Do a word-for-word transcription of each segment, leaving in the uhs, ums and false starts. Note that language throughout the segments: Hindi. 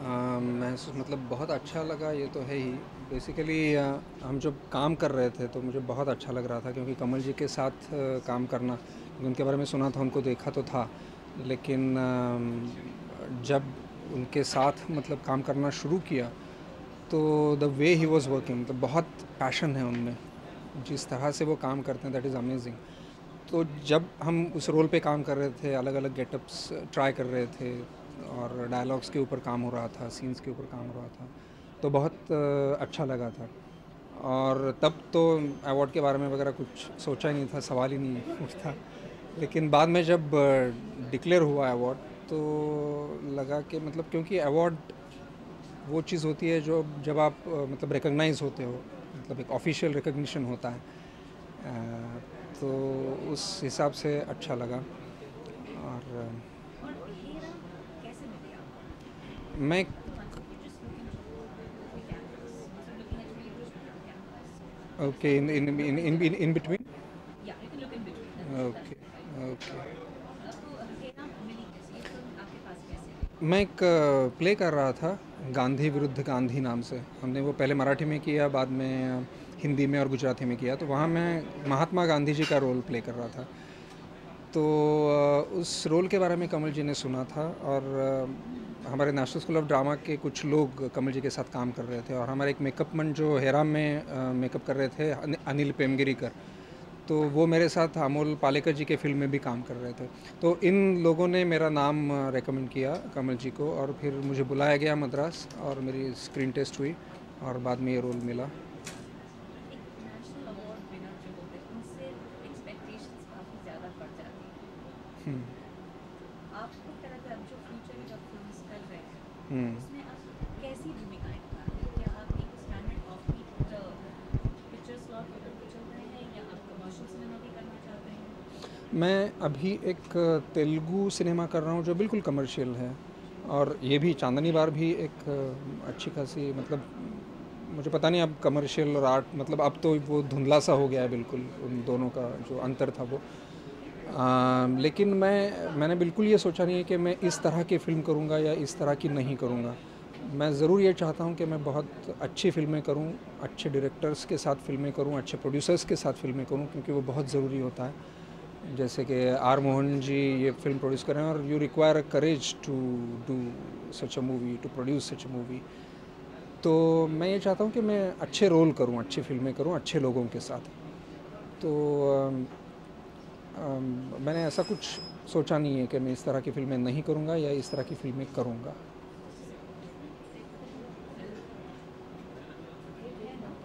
मैं सो- मतलब बहुत अच्छा लगा, ये तो है ही। बेसिकली हम जब काम कर रहे थे तो मुझे बहुत अच्छा लग रहा था, क्योंकि कमल जी के साथ अ, काम करना, उनके बारे में सुना था, उनको देखा तो था, लेकिन अम, जब उनके साथ मतलब काम करना शुरू किया तो the way he was working, मतलब बहुत पैशन है उनमें, जिस तरह से वो काम करते हैं, दैट इज़ अमेजिंग। तो जब हम उस रोल पे काम कर रहे थे, अलग अलग गेटअप्स ट्राई कर रहे थे, और डायलॉग्स के ऊपर काम हो रहा था, सीन्स के ऊपर काम हो रहा था, तो बहुत अ, अच्छा लगा था। और तब तो अवार्ड के बारे में वगैरह कुछ सोचा ही नहीं था, सवाल ही नहीं उठता। लेकिन बाद में जब डिक्लेयर हुआ अवार्ड, तो लगा कि मतलब, क्योंकि अवार्ड वो चीज़ होती है जो जब आप अ, मतलब रिकग्नाइज होते हो, मतलब एक ऑफिशियल रिकग्निशन होता है, अ, तो उस हिसाब से अच्छा लगा। और अ, और ये ना कैसे मिली आपको? मैं तो one second, you just looking through the canvas, so looking at me, you just look at the canvas, just okay, in in no in one inside. In between. या you can look in between, that's okay, that's fine. Okay. तो ये ना मिली कैसे, ये फिल्म आपके पास कैसे आई? मैं एक प्ले कर रहा था, गांधी विरुद्ध गांधी नाम से। हमने वो पहले मराठी में किया, बाद में अ, हिंदी में और गुजराती में किया। तो वहाँ मैं महात्मा गांधी जी का रोल प्ले कर रहा था। तो अ, उस रोल के बारे में कमल जी ने सुना था, और अ, हमारे नेशनल स्कूल ऑफ ड्रामा के कुछ लोग कमल जी के साथ काम कर रहे थे, और हमारे एक मेकअप मैन जो हेराम में मेकअप कर रहे थे, अनि- अनिल पेमगिरीकर, तो वो मेरे साथ अमोल पालेकर जी के फिल्म में भी काम कर रहे थे। तो इन लोगों ने मेरा नाम रेकमेंड किया कमल जी को, और फिर मुझे बुलाया गया मद्रास, और मेरी स्क्रीन टेस्ट हुई, और बाद में ये रोल मिला। एक नेशनल अवार्ड विनर जो होते हैं उनसे एक्सपेक्टेशंस काफ़ी ज़्यादा बढ़ जाती हैं। तो आपको क्या लगता है, अब जो फ्यूचर में जब फिल्म्स कर रहे हैं, हम्म। उसमें आप कैसी भूमिकाएं निभाएंगे? क्या आप एक स्टैंडर्ड ऑफबीट पिक्चर स्लॉट को लेके चल रहे हैं, या आप कमर्शियल सिनेमा भी करना चाहते हैं? मैं अभी एक तेलुगु सिनेमा कर रहा हूँ जो बिल्कुल कमर्शियल है, और ये भी चांदनी बार भी एक अ, अच्छी खासी, मतलब मुझे पता नहीं अब कमर्शियल और आर्ट, मतलब अब तो वो धुंधला सा हो गया है बिल्कुल, उन दोनों का जो अंतर था वो। आ, लेकिन मैं मैंने बिल्कुल ये सोचा नहीं है कि मैं इस तरह की फ़िल्म करूँगा या इस तरह की नहीं करूँगा। मैं ज़रूर ये चाहता हूँ कि मैं बहुत अच्छी फ़िल्में करूँ, अच्छे डायरेक्टर्स के साथ फ़िल्में करूँ, अच्छे प्रोड्यूसर्स के साथ फ़िल्में करूँ, क्योंकि वो बहुत ज़रूरी होता है। जैसे कि आर मोहन जी ये फिल्म प्रोड्यूस कर रहे हैं, और you require a courage to do such a movie, to produce such a movie. तो मैं ये चाहता हूँ कि मैं अच्छे रोल करूँ, अच्छी फ़िल्में करूँ, अच्छे लोगों के साथ। तो अम, अम, मैंने ऐसा कुछ सोचा नहीं है कि मैं इस तरह की फ़िल्में नहीं करूँगा या इस तरह की फ़िल्में करूँगा। जैसे फिल्म फिल्म वो है ना,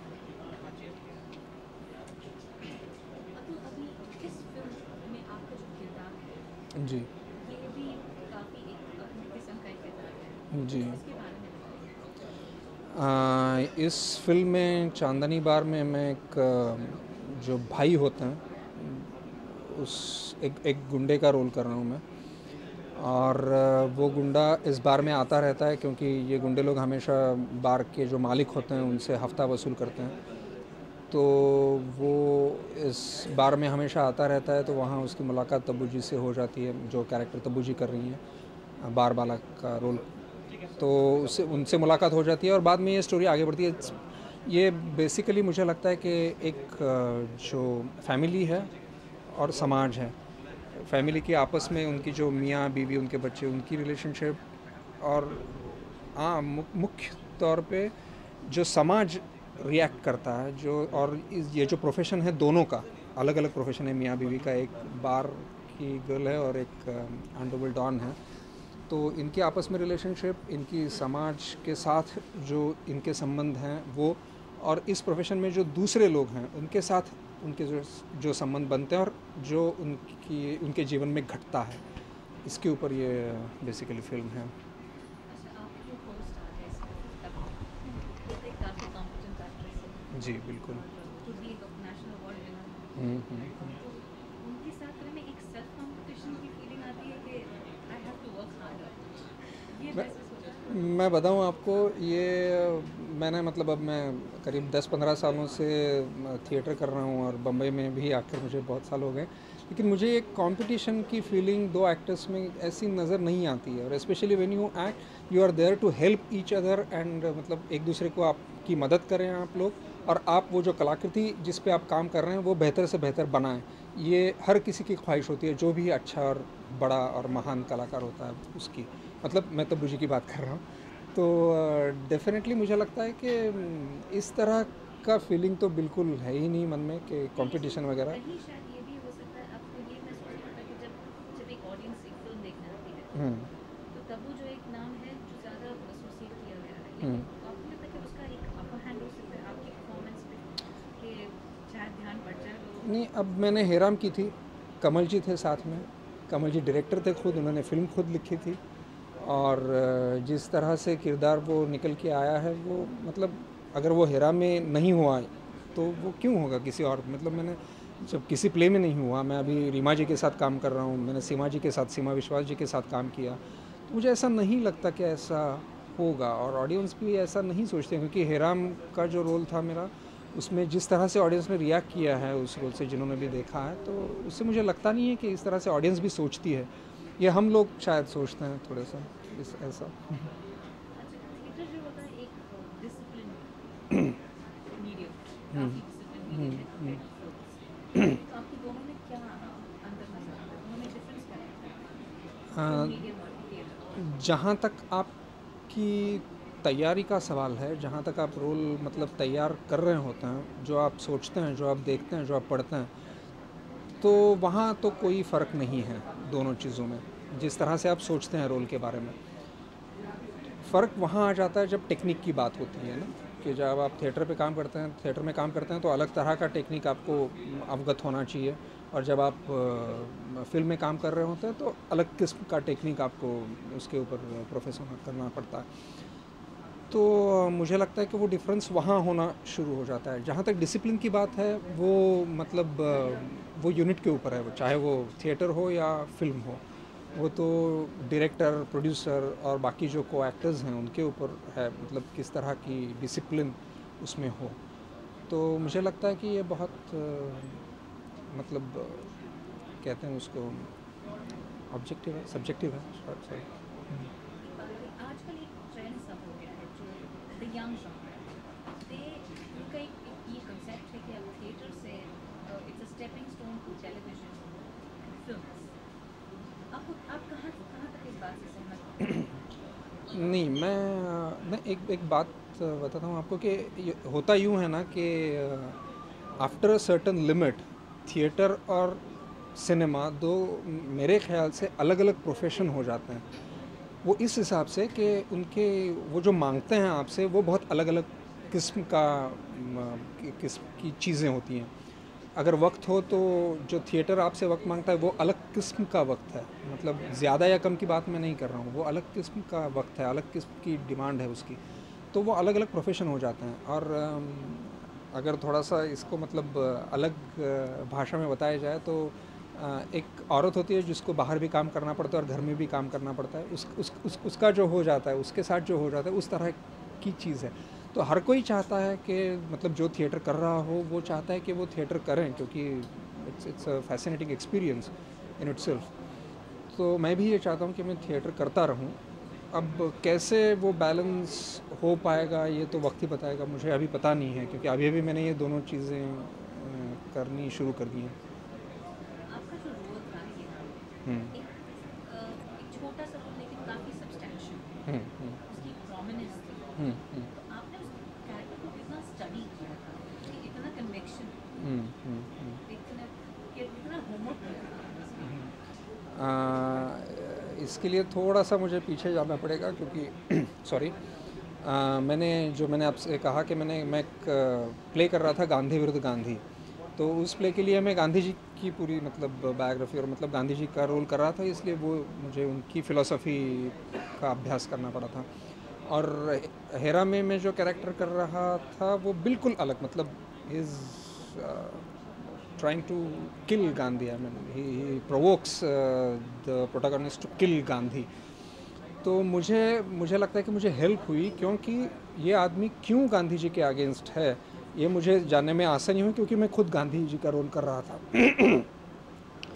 अतुल, अभी इस फिल्म में आपका जो किरदार है, जी। ये भी काफ़ी एक अपने किस्म का एक किरदार है। जी। तो इसके बारे में बताइए। आ, इस फिल्म में चांदनी बार में मैं एक अ, जो भाई होते हैं, उस एक एक गुंडे का रोल कर रहा हूँ मैं। और अ, वो गुंडा इस बार में आता रहता है, क्योंकि ये गुंडे लोग हमेशा बार के जो मालिक होते हैं उनसे हफ्ता वसूल करते हैं। तो वो इस बार में हमेशा आता रहता है, तो वहाँ उसकी मुलाकात तब्बू जी से हो जाती है, जो कैरेक्टर तब्बू जी कर रही हैं, बार बाला का रोल। तो उससे उनसे मुलाकात हो जाती है, और बाद में ये स्टोरी आगे बढ़ती है। ये बेसिकली मुझे लगता है कि एक अ, जो फैमिली है और समाज है, फैमिली की आपस में उनकी जो मियाँ बीवी, उनके बच्चे, उनकी रिलेशनशिप, और हाँ, मु- मुख्य तौर पे जो समाज रिएक्ट करता है, जो और इस- ये जो प्रोफेशन है दोनों का, अलग अलग प्रोफेशन है मियाँ बीवी का, एक बार की गर्ल है और एक अंडरवर्ल्ड डॉन है। तो इनके आपस में रिलेशनशिप, इनकी समाज के साथ जो इनके संबंध हैं वो, और इस प्रोफेशन में जो दूसरे लोग हैं उनके साथ उनके जो जो संबंध बनते हैं, और जो उनकी उनके जीवन में घटता है, इसके ऊपर ये बेसिकली फिल्म है। अच्छा, आपके जो को स्टार है इस फिल्म में, तब्बू, वो तो एक काफ़ी कॉम्पिटेंट एक्ट्रेस है, जी बिल्कुल। और खुद भी एक नेशनल अवार्ड विनर है। हम्म, हम्म, तो उनके साथ फिल्म में एक सेल्फ कंपटीशन की फीलिंग आती है कि I have to work harder, ये मैं महसूस होता है? मैं बताऊं आपको, ये मैंने मतलब अब मैं करीब दस पंद्रह सालों से थिएटर कर रहा हूं, और बम्बई में भी आकर मुझे बहुत साल हो गए। लेकिन मुझे एक कंपटीशन की फीलिंग दो एक्टर्स में ऐसी नज़र नहीं आती है। और specially when you act you are there to help each other and मतलब एक दूसरे को आपकी मदद करें आप लोग, और आप वो जो कलाकृति जिस पे आप काम कर रहे हैं वो बेहतर से बेहतर बनाएं। ये हर किसी की ख्वाहिश होती है, जो भी अच्छा और बड़ा और महान कलाकार होता है उसकी, मतलब मैं तब्बू जी की बात कर रहा हूँ। तो डेफिनेटली uh, मुझे लगता है कि इस तरह का फीलिंग तो बिल्कुल है ही नहीं मन में कि कंपटीशन वगैरह। कहीं शायद ये भी हो सकता है, आपको ये महसूस होता है कि जब जब एक ऑडियंस एक फिल्म देखने आती है तो तब्बू जो एक नाम है जो ज़्यादा एसोसिएट किया गया है, लेकिन आपको लगता है कि उसका एक अपर हैंड हो सकता है आपकी परफॉर्मेंस पे कि शायद ध्यान बढ़ जाए लोगों। नहीं, अब मैंने हेराम की थी, कमल जी थे साथ में, कमल जी डायरेक्टर थे खुद, उन्होंने फ़िल्म खुद लिखी थी, और जिस तरह से किरदार वो निकल के आया है वो मतलब अगर वो हेरा में नहीं हुआ तो वो क्यों होगा किसी और, मतलब मैंने जब किसी प्ले में नहीं हुआ, मैं अभी रीमा जी के साथ काम कर रहा हूँ, मैंने सीमा जी के साथ, सीमा विश्वास जी के साथ काम किया, तो मुझे ऐसा नहीं लगता कि ऐसा होगा, और ऑडियंस भी ऐसा नहीं सोचते, क्योंकि हेराम का जो रोल था मेरा, उसमें जिस तरह से ऑडियंस ने रिएक्ट किया है उस रोल से, जिन्होंने भी देखा है, तो उससे मुझे लगता नहीं है कि इस तरह से ऑडियंस भी सोचती है। ये हम लोग शायद सोचते हैं थोड़ा सा इस ऐसा। अच्छा, थिएटर जो होता है एक डिसिप्लिन मीडियम, काफ़ी डिसिप्लिन मीडियम है कंपेयर टू फिल्म्स, तो आपकी दोनों में क्या अंतर नजर आता है, दोनों में डिफरेंस क्या लगता है मीडियम और थिएटर? जहाँ तक आपकी तैयारी का सवाल है, जहाँ तक आप रोल मतलब तैयार कर रहे होते हैं, जो आप सोचते हैं, जो आप देखते हैं, जो आप पढ़ते हैं, तो वहाँ तो कोई फ़र्क नहीं है दोनों चीज़ों में। जिस तरह से आप सोचते हैं रोल के बारे में, फ़र्क वहाँ आ जाता है जब टेक्निक की बात होती है ना, कि जब आप थिएटर पे काम करते हैं, थिएटर में काम करते हैं तो अलग तरह का टेक्निक आपको अवगत होना चाहिए, और जब आप फिल्म में काम कर रहे होते हैं तो अलग किस्म का टेक्निक आपको उसके ऊपर प्रोफेशन करना पड़ता है। तो मुझे लगता है कि वो डिफरेंस वहाँ होना शुरू हो जाता है। जहाँ तक डिसिप्लिन की बात है, वो मतलब वो यूनिट के ऊपर है, वो चाहे वो थिएटर हो या फिल्म हो, वो तो डायरेक्टर, प्रोड्यूसर और बाकी जो को एक्टर्स हैं उनके ऊपर है, मतलब किस तरह की डिसिप्लिन उसमें हो। तो मुझे लगता है कि ये बहुत मतलब कहते हैं उसको ऑब्जेक्टिव है, सब्जेक्टिव है। सॉरी, आजकल एक ट्रेंड सब हो गया है जो द यंग जॉनर, दे उनका एक एक ये कंसेप्ट है कि अब थिएटर से it's a stepping stone to television films. आपको आप कहाँ कहाँ तक इस बात से सहमत हैं? नहीं, मैं मैं एक एक बात बताता हूँ आपको कि होता यूँ है ना कि after a certain limit theatre और सिनेमा दो मेरे ख्याल से अलग अलग प्रोफेशन हो जाते हैं। वो इस हिसाब से कि उनके वो जो मांगते हैं आपसे वो बहुत अलग अलग किस्म का किस्म की चीज़ें होती हैं। अगर वक्त हो तो जो थिएटर आपसे वक्त मांगता है वो अलग किस्म का वक्त है, मतलब ज़्यादा या कम की बात मैं नहीं कर रहा हूँ, वो अलग किस्म का वक्त है, अलग किस्म की डिमांड है उसकी, तो वो अलग अलग प्रोफेशन हो जाते हैं। और अगर थोड़ा सा इसको मतलब अलग भाषा में बताया जाए तो एक औरत होती है जिसको बाहर भी काम करना पड़ता है और घर में भी काम करना पड़ता है, उस, उस, उस उसका जो हो जाता है, उसके साथ जो हो जाता है, उस तरह की चीज़ है। तो हर कोई चाहता है कि मतलब जो थिएटर कर रहा हो वो चाहता है कि वो थिएटर करें, क्योंकि it's it's a fascinating experience in itself. तो मैं भी ये चाहता हूँ कि मैं थिएटर करता रहूँ। अब कैसे वो बैलेंस हो पाएगा ये तो वक्त ही बताएगा, मुझे अभी पता नहीं है, क्योंकि अभी अभी मैंने ये दोनों चीज़ें करनी शुरू कर दी हैं। आपका जो रोल था ये हम्म, एक अ, एक छोटा सा रोल लेकिन काफ़ी सब्सटैंशियल, हम्म, हम्म, उसकी प्रोमिनेंस थी, हम्म, हम्म, तो आपने उस कैरेक्टर को कितना स्टडी किया था, कि इतना कन्विक्शन, हम्म, हम्म, हम्म। इतना कि इतना होमवर्क किया था उसमें? आ, इसके लिए थोड़ा सा मुझे पीछे जाना पड़ेगा, क्योंकि सॉरी, मैंने जो मैंने आपसे कहा कि मैंने मैं एक प्ले कर रहा था गांधी विरुद्ध गांधी, तो उस प्ले के लिए मैं गांधी जी की पूरी मतलब बायोग्राफी और मतलब गांधी जी का रोल कर रहा था, इसलिए वो मुझे उनकी फ़िलॉसफ़ी का अभ्यास करना पड़ा था। और हेरा में मैं जो कैरेक्टर कर रहा था वो बिल्कुल अलग, मतलब is trying to kill Gandhi. I mean, he, he provokes uh, the protagonist to kill Gandhi. तो मुझे मुझे लगता है कि मुझे हेल्प हुई, क्योंकि ये आदमी क्यों गांधी जी के अगेंस्ट है ये मुझे जानने में आसानी हुई, क्योंकि मैं खुद गांधी जी का रोल कर रहा था।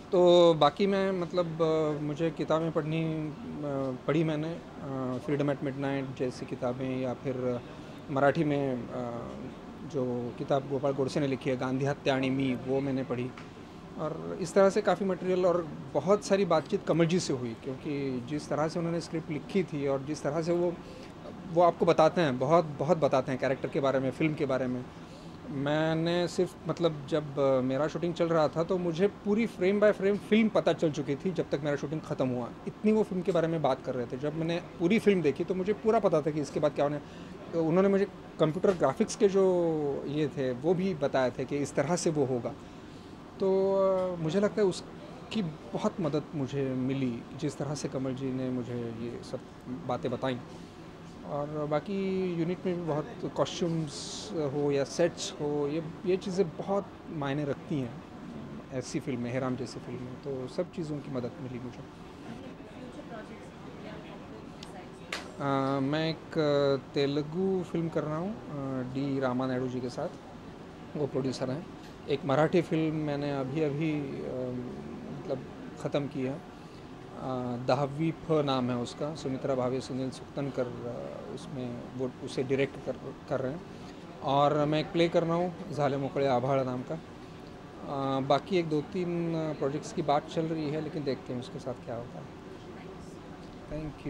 तो बाकी मैं मतलब अ, मुझे किताबें पढ़नी अ, पढ़ी मैंने, फ्रीडम एट मिडनाइट जैसी किताबें, या फिर मराठी में अ, जो किताब गोपाल गोडसे ने लिखी है गांधी हत्याणी मी, वो मैंने पढ़ी। और इस तरह से काफ़ी मटेरियल, और बहुत सारी बातचीत कमल जी से हुई, क्योंकि जिस तरह से उन्होंने स्क्रिप्ट लिखी थी और जिस तरह से वो वो आपको बताते हैं, बहुत बहुत बताते हैं कैरेक्टर के बारे में, फ़िल्म के बारे में। मैंने सिर्फ मतलब जब अ, मेरा शूटिंग चल रहा था तो मुझे पूरी फ्रेम बाय फ्रेम फ़िल्म पता चल चुकी थी जब तक मेरा शूटिंग ख़त्म हुआ। इतनी वो फ़िल्म के बारे में बात कर रहे थे। जब मैंने पूरी फ़िल्म देखी तो मुझे पूरा पता था कि इसके बाद क्या होने। तो उन्होंने मुझे कंप्यूटर ग्राफिक्स के जो ये थे वो भी बताए थे कि इस तरह से वो होगा। तो अ, मुझे लगता है उसकी बहुत मदद मुझे मिली, जिस तरह से कमल जी ने मुझे ये सब बातें बताई। और बाकी यूनिट में भी बहुत कॉस्ट्यूम्स हो या सेट्स हो, ये ये चीज़ें बहुत मायने रखती हैं ऐसी फिल्में, हेराम जैसी फिल्में, तो सब चीज़ों की मदद मिली मुझे। अपने फ्यूचर प्रोजेक्ट्स क्या हैं बिसाइड्स दिस? अ, मैं एक अ, तेलुगु फिल्म कर रहा हूँ अ, डी रामा नायडू जी के साथ, वो प्रोड्यूसर हैं। एक मराठी फिल्म मैंने अभी अभी अ, मतलब ख़त्म की है, अ, दहावी फ नाम है उसका, सुमित्रा भावे सुनील सुक्तनकर अ, उसमें वो उसे डायरेक्ट कर कर रहे हैं। और मैं एक प्ले कर रहा हूँ झाले मोकळे आभाळ नाम का। अ, बाकी एक दो तीन प्रोजेक्ट्स की बात चल रही है, लेकिन देखते हैं उसके साथ क्या होता है। थैंक्स। Thank you.